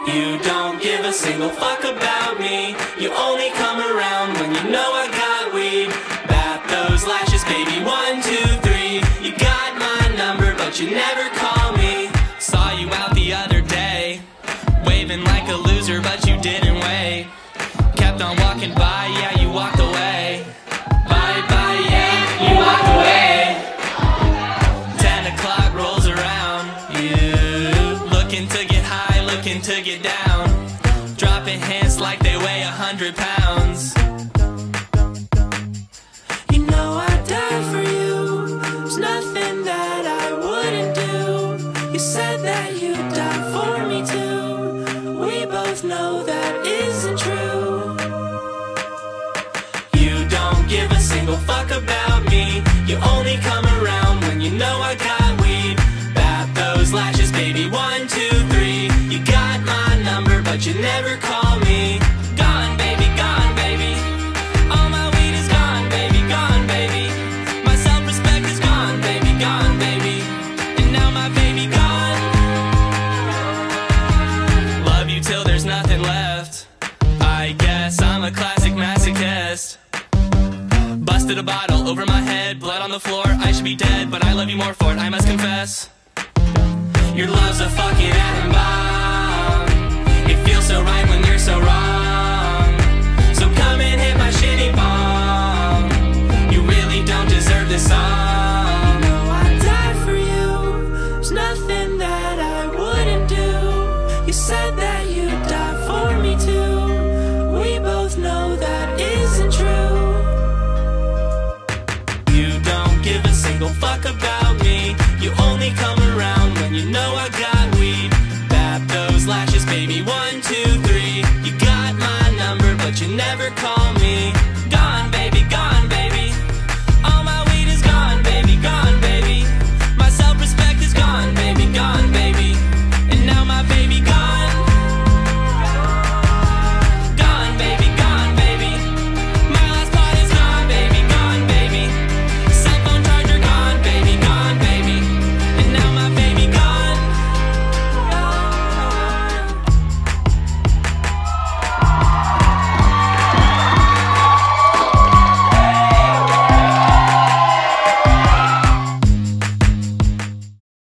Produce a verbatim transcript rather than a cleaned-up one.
You don't give a single fuck about me. You only come around when you know I got weed. Bat those lashes, baby, one, two, three. You got my number, but you never call me. Saw you out the other day, waving like a loser, but you didn't wait. Kept on walking by, yeah, you walked away. Bye, bye, yeah, you walked away. Ten o'clock rolls around, you looking to get high, looking to get down, dropping hints like they weigh a hundred pounds. You know I'd die for you, there's nothing that I wouldn't do. You said that you'd die for me too, we both know that isn't true. You don't give a single fuck about me. You only come around when you know I got weed. Bat those lashes, baby, one, two, three. You got my number, but you never call me. Gone, baby, gone, baby. All my weed is gone, baby, gone, baby. My self-respect is gone, baby, gone, baby. And now my baby gone. Love you till there's nothing left. I guess I'm a classic masochist. Busted a bottle over my head, blood on the floor. I should be dead, but I love you more for it, I must confess. Your love's a fucking atom bomb. It feels so right when you're so wrong. So come and hit my shitty bomb. You really don't deserve this song. You know I'd die for you, there's nothing that I wouldn't do. You said that